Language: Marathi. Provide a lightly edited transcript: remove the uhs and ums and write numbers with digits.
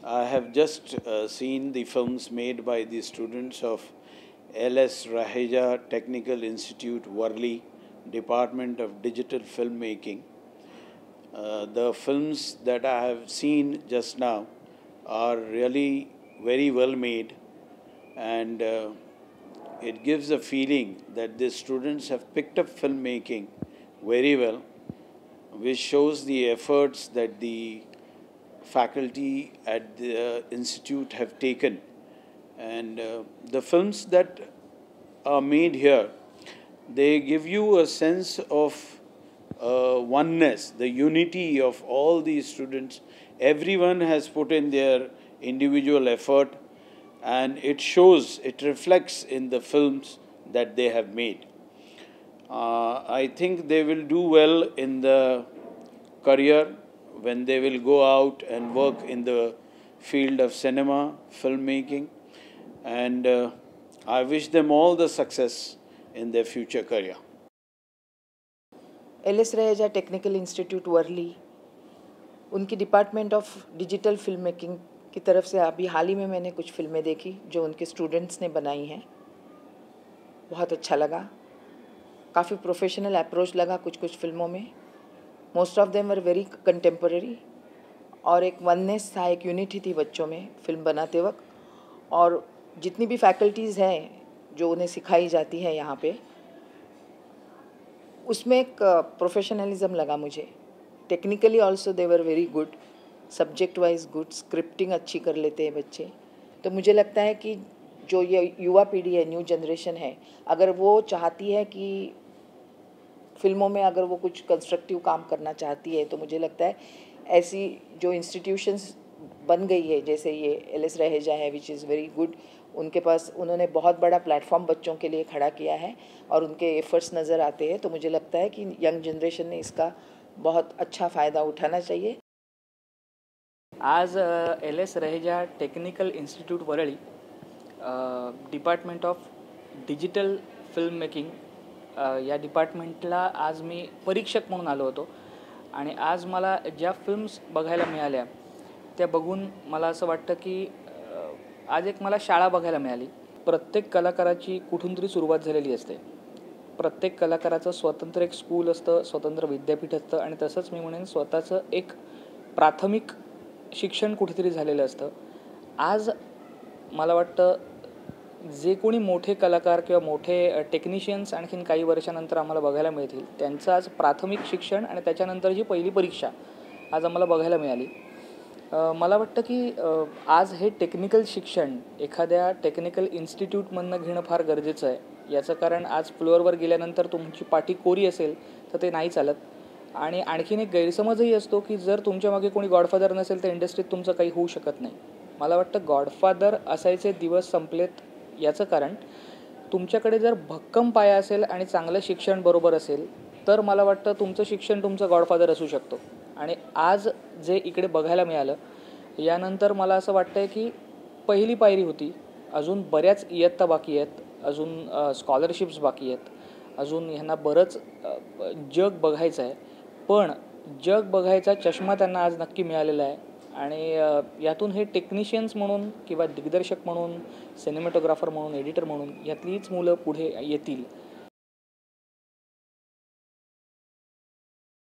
I have just seen the films made by the students of LS Raheja Technical Institute, Worli, Department of Digital Filmmaking. The films that I have seen just now are really very well made, and it gives a feeling that the students have picked up filmmaking very well, which shows the efforts that the faculty at the institute have taken. And the films that are made here, they give you a sense of oneness, the unity of all these students. Everyone has put in their individual effort, and it shows, it reflects in the films that they have made. I think they will do well in the career when they will go out and work in the field of cinema, filmmaking, and I wish them all the success in their future career. LS Raheja technical institute Worli, उनकी department of digital film making की तरफ से अभी हाल ही में मैंने कुछ फिल्में देखी जो उनके स्टूडेंट्स ने बनाई हैं। बहुत अच्छा लगा, काफ़ी प्रोफेशनल अप्रोच लगा कुछ कुछ फिल्मों में। Most of them were very contemporary, और एक वननेस था, एक यूनिटी थी बच्चों में फिल्म बनाते वक्त। और जितनी भी फैकल्टीज़ हैं जो उन्हें सिखाई जाती है यहाँ पे, उसमें एक प्रोफेशनलिज्म लगा मुझे। Technically also they were very good, subject wise good, scripting अच्छी कर लेते हैं बच्चे। तो मुझे लगता है कि जो ये युवा पीढ़ी है, न्यू जनरेशन है, अगर वो चाहती है कि फिल्मों में अगर वो कुछ कंस्ट्रक्टिव काम करना चाहती है, तो मुझे लगता है ऐसी जो इंस्टीट्यूशंस बन गई है, जैसे ये LS रहेजा है, विच इज़ वेरी गुड। उनके पास उन्होंने बहुत बड़ा प्लेटफॉर्म बच्चों के लिए खड़ा किया है और उनके एफर्ट्स नज़र आते हैं। तो मुझे लगता है कि यंग जनरेशन ने इसका बहुत अच्छा फ़ायदा उठाना चाहिए। आज LS Raheja technical institute Worli, department of digital film making या डिपार्टमेंटला आज मी परीक्षक म्हणून आलो होतो। आणि आज मला ज्या फिल्म्स बघायला मिळाल्या त्या बघून मला असं वाटतं की आज एक मला शाळा बघायला मिळाली। प्रत्येक कलाकाराची कुठून तरी सुरुवात झालेली असते। प्रत्येक कलाकाराचं स्वतंत्र एक स्कूल असतं, स्वतंत्र विद्यापीठ असतं, आणि तसंच मी म्हणेन स्वतःचं एक प्राथमिक शिक्षण कुठेतरी झालेलं असतं। आज मला वाटतं जे कोणी मोठे कलाकार किंवा मोठे टेक्निशियन्स आणखीन काही वर्षानंतर आम्हाला बघायला मिळतील, त्यांचं आज प्राथमिक शिक्षण आणि त्याच्यानंतरची पहिली परीक्षा आज आम्हाला बघायला मिळाली। मला वाटतं की आज हे टेक्निकल शिक्षण एखाद्या टेक्निकल इन्स्टिट्यूटमधनं घेणं फार गरजेचं आहे। याचं कारण आज फ्लोअरवर गेल्यानंतर तुमची पाठी कोरी असेल तर ते नाही चालत। आणि आणखीन एक गैरसमजही असतो की जर तुमच्या मागे कोणी गॉडफादर नसेल तर इंडस्ट्रीत तुमचं काही होऊ शकत नाही। मला वाटतं गॉडफादर असायचे दिवस संपलेत। याचं कारण तुमच्याकडे जर भक्कम पाया असेल आणि चांगलं शिक्षण बरोबर असेल तर मला वाटतं तुमचं शिक्षण तुमचं गॉडफादर असू शकतो। आणि आज जे इकडे बघायला मिळालं यानंतर मला असं वाटतंय की पहिली पायरी होती, अजून बऱ्याच इयत्ता बाकी आहेत, अजून स्कॉलरशिप्स बाकी आहेत, अजून ह्यांना बरंच जग बघायचं आहे। पण जग बघायचा चष्मा त्यांना आज नक्की मिळालेला आहे। आणि यातून हे टेक्निशियन्स म्हणून किंवा दिग्दर्शक म्हणून, सिनेमॅटोग्राफर म्हणून, एडिटर म्हणून यातलीच मुलं पुढे येतील